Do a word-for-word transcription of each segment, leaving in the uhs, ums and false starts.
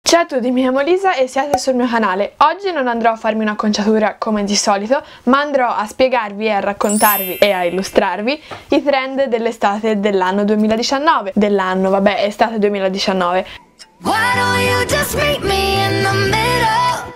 Ciao a tutti, mi chiamo Lisa e siete sul mio canale. Oggi non andrò a farmi un'acconciatura come di solito, ma andrò a spiegarvi e a raccontarvi e a illustrarvi i trend dell'estate dell'anno duemiladiciannove. Dell'anno, vabbè, estate duemiladiciannove. Why don't you just meet me in the middle?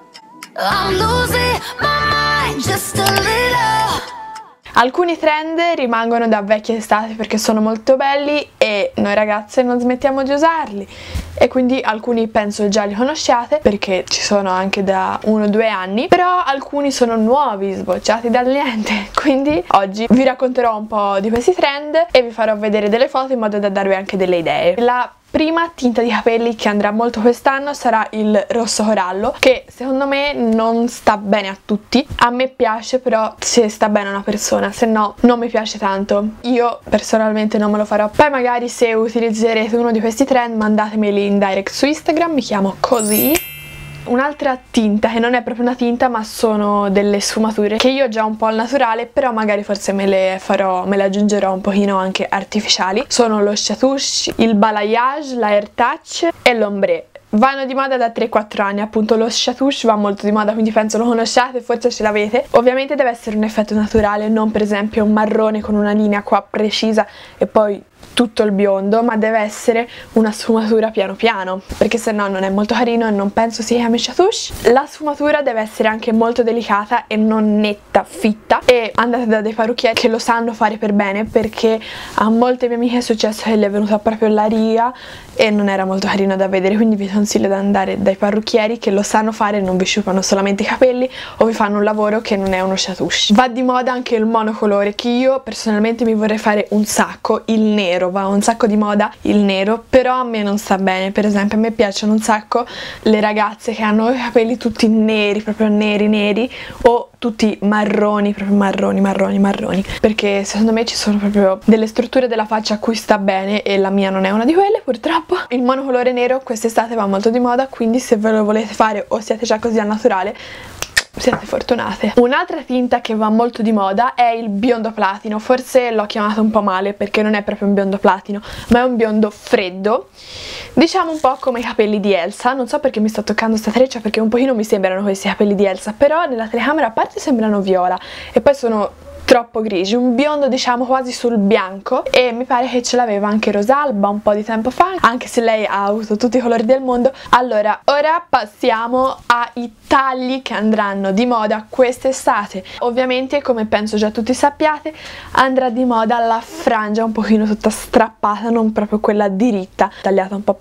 I'm losing my mind just a little. Alcuni trend rimangono da vecchie estate perché sono molto belli e noi ragazze non smettiamo di usarli, e quindi alcuni penso già li conosciate perché ci sono anche da uno o due anni, però alcuni sono nuovi, sbocciati dal niente. Quindi oggi vi racconterò un po' di questi trend e vi farò vedere delle foto in modo da darvi anche delle idee. La prima tinta di capelli che andrà molto quest'anno sarà il rosso corallo, che secondo me non sta bene a tutti. A me piace, però se sta bene a una persona, se no non mi piace tanto. Io personalmente non me lo farò. Poi magari se utilizzerete uno di questi trend mandatemeli in direct su Instagram, mi chiamo così. Un'altra tinta che non è proprio una tinta ma sono delle sfumature che io ho già un po' al naturale, però magari forse me le farò, me le aggiungerò un pochino anche artificiali. Sono lo Chatouche, il Balayage, la Air Touch e l'Ombre. Vanno di moda da tre quattro anni, appunto lo Chatouche va molto di moda, quindi penso lo conosciate, forse ce l'avete. Ovviamente deve essere un effetto naturale, non per esempio un marrone con una linea qua precisa e poi tutto il biondo, ma deve essere una sfumatura piano piano, perché se no non è molto carino e non penso si chiami Chatouche. La sfumatura deve essere anche molto delicata e non netta, fitta, e andate da dei parrucchieri che lo sanno fare per bene, perché a molte mie amiche è successo che gli è venuta proprio la riga e non era molto carino da vedere, quindi vi consiglio di andare dai parrucchieri che lo sanno fare e non vi sciupano solamente i capelli o vi fanno un lavoro che non è uno Chatouche. Va di moda anche il monocolore, che io personalmente mi vorrei fare un sacco, il nero va un sacco di moda, il nero, però a me non sta bene. Per esempio a me piacciono un sacco le ragazze che hanno i capelli tutti neri, proprio neri neri, o tutti marroni, proprio marroni, marroni, marroni, perché secondo me ci sono proprio delle strutture della faccia a cui sta bene e la mia non è una di quelle, purtroppo. Il monocolore nero quest'estate va molto di moda, quindi se ve lo volete fare o siete già così al naturale siete fortunate. Un'altra tinta che va molto di moda è il biondo platino. Forse l'ho chiamato un po' male perché non è proprio un biondo platino, ma è un biondo freddo, diciamo un po' come i capelli di Elsa. Non so perché mi sto toccando sta treccia, perché un pochino mi sembrano questi capelli di Elsa, però nella telecamera a parte sembrano viola e poi sono troppo grigi, un biondo diciamo quasi sul bianco, e mi pare che ce l'aveva anche Rosalba un po' di tempo fa, anche se lei ha avuto tutti i colori del mondo. Allora, ora passiamo ai tagli che andranno di moda quest'estate. Ovviamente, come penso già tutti sappiate, andrà di moda la frangia un pochino tutta strappata, non proprio quella diritta, tagliata un po',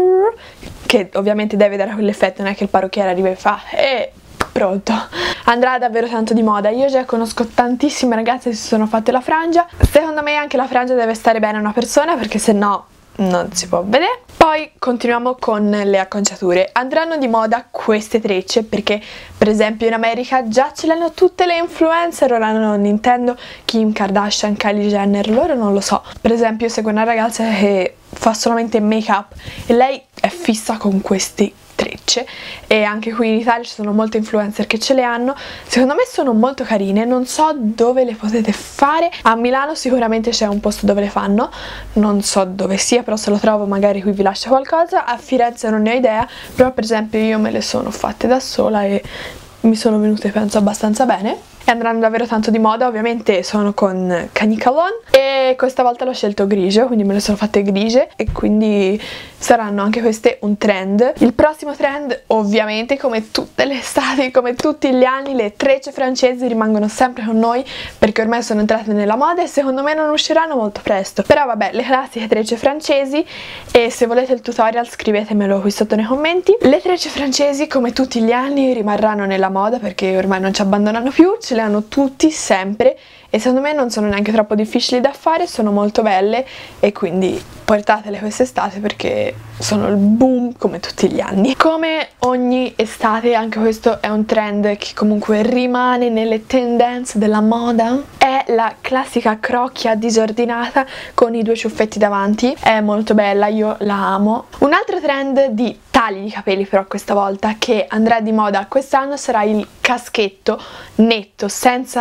che ovviamente deve dare quell'effetto, non è che il parrucchiere arriva e fa e pronto. Andrà davvero tanto di moda. Io già conosco tantissime ragazze che si sono fatte la frangia. Secondo me anche la frangia deve stare bene a una persona, perché se no non si può vedere. Poi continuiamo con le acconciature. Andranno di moda queste trecce perché per esempio in America già ce l'hanno tutte le influencer. Ora non intendo Kim Kardashian, Kylie Jenner, loro non lo so. Per esempio io seguo una ragazza che fa solamente make up e lei è fissa con questi trecce, e anche qui in Italia ci sono molte influencer che ce le hanno. Secondo me sono molto carine, non so dove le potete fare. A Milano sicuramente c'è un posto dove le fanno, non so dove sia, però se lo trovo magari qui vi lascio qualcosa. A Firenze non ne ho idea, però per esempio io me le sono fatte da sola e mi sono venute penso abbastanza bene e andranno davvero tanto di moda. Ovviamente sono con Cagnicalon e questa volta l'ho scelto grigio, quindi me le sono fatte grigie e quindi saranno anche queste un trend. Il prossimo trend, ovviamente come tutte le estati, come tutti gli anni, le trecce francesi rimangono sempre con noi perché ormai sono entrate nella moda e secondo me non usciranno molto presto. Però vabbè, le classiche trecce francesi, e se volete il tutorial scrivetemelo qui sotto nei commenti. Le trecce francesi come tutti gli anni rimarranno nella moda perché ormai non ci abbandonano più, ce le hanno tutti sempre e secondo me non sono neanche troppo difficili da fare, sono molto belle e quindi portatele quest'estate perché sono il boom come tutti gli anni. Come ogni estate anche questo è un trend che comunque rimane nelle tendenze della moda. È la classica crocchia disordinata con i due ciuffetti davanti, è molto bella, io la amo. Un altro trend di tagli di capelli però questa volta che andrà di moda quest'anno sarà il caschetto netto senza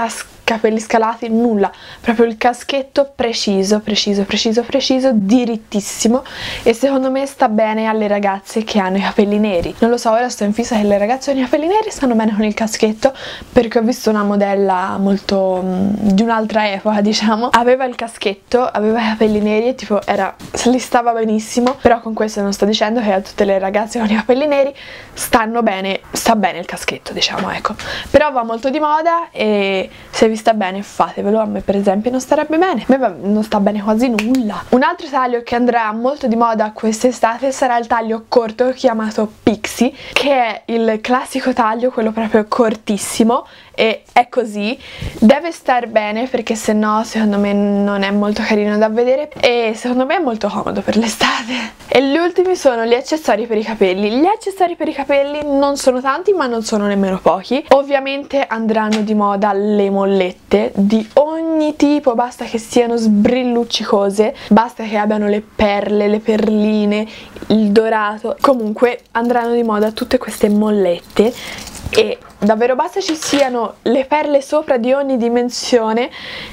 capelli scalati, nulla, proprio il caschetto preciso, preciso, preciso, preciso, dirittissimo, e secondo me sta bene alle ragazze che hanno i capelli neri. Non lo so, ora sto in fissa che le ragazze con i capelli neri stanno bene con il caschetto, perché ho visto una modella molto mh, di un'altra epoca, diciamo, aveva il caschetto, aveva i capelli neri e tipo era, se li stava benissimo. Però con questo non sto dicendo che a tutte le ragazze con i capelli neri stanno bene, sta bene il caschetto, diciamo, ecco. Però va molto di moda e se vi sta bene fatevelo. A me per esempio non starebbe bene, a me non sta bene quasi nulla. Un altro taglio che andrà molto di moda quest'estate sarà il taglio corto chiamato pixie, che è il classico taglio, quello proprio cortissimo, e è così, deve star bene perché se no secondo me non è molto carino da vedere e secondo me è molto comodo per l'estate. E gli ultimi sono gli accessori per i capelli. Gli accessori per i capelli non sono tanti ma non sono nemmeno pochi. Ovviamente andranno di moda le mollette di ogni tipo, basta che siano sbrilluccicose, basta che abbiano le perle, le perline, il dorato, comunque andranno di moda tutte queste mollette e davvero basta ci siano le perle sopra di ogni dimensione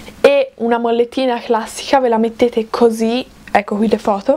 e una mollettina classica, ve la mettete così, ecco qui le foto,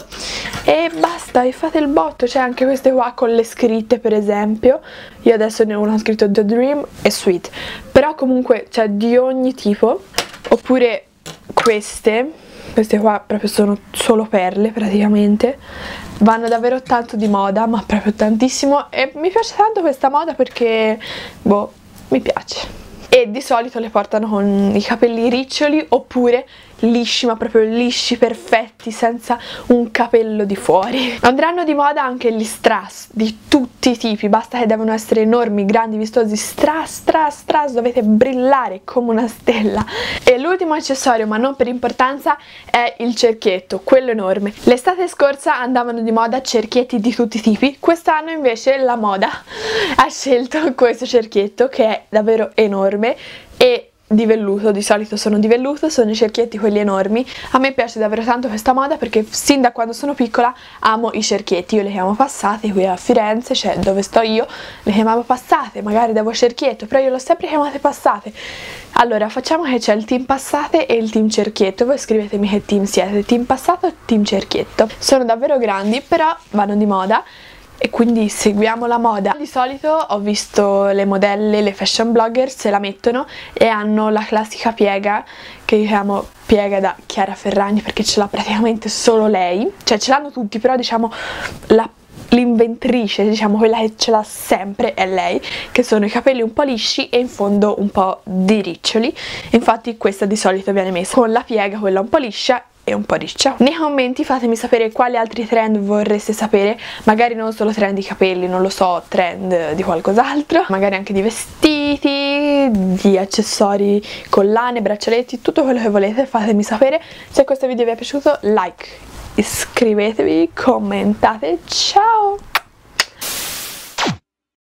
e basta, e fate il botto. C'è anche queste qua con le scritte, per esempio, io adesso ne ho una scritto The Dream e Sweet, però comunque c'è di ogni tipo, oppure queste, queste qua proprio sono solo perle praticamente, vanno davvero tanto di moda, ma proprio tantissimo, e mi piace tanto questa moda perché, boh, mi piace. E di solito le portano con i capelli riccioli oppure lisci, ma proprio lisci, perfetti, senza un capello di fuori. Andranno di moda anche gli strass di tutti i tipi, basta che devono essere enormi, grandi, vistosi, strass, strass, strass, dovete brillare come una stella. E l'ultimo accessorio, ma non per importanza, è il cerchietto, quello enorme. L'estate scorsa andavano di moda cerchietti di tutti i tipi, quest'anno invece la moda ha scelto questo cerchietto che è davvero enorme e di velluto, di solito sono di velluto, sono i cerchietti quelli enormi. A me piace davvero tanto questa moda perché sin da quando sono piccola amo i cerchietti, io le chiamo passate, qui a Firenze, cioè dove sto io, le chiamavo passate, magari devo cerchietto, però io l'ho sempre chiamate passate. Allora facciamo che c'è il team passate e il team cerchietto, voi scrivetemi che team siete, team passato o team cerchietto. Sono davvero grandi, però vanno di moda e quindi seguiamo la moda. Di solito ho visto le modelle, le fashion blogger se la mettono e hanno la classica piega che io chiamo piega da Chiara Ferragni perché ce l'ha praticamente solo lei, cioè ce l'hanno tutti, però diciamo la l'inventrice, diciamo quella che ce l'ha sempre è lei, che sono i capelli un po' lisci e in fondo un po' di riccioli. Infatti questa di solito viene messa con la piega, quella un po' liscia e un po' riccia. Nei commenti fatemi sapere quali altri trend vorreste sapere, magari non solo trend di capelli, non lo so, trend di qualcos'altro, magari anche di vestiti, di accessori, collane, braccialetti, tutto quello che volete, fatemi sapere. Se questo video vi è piaciuto, like, iscrivetevi, commentate, ciao!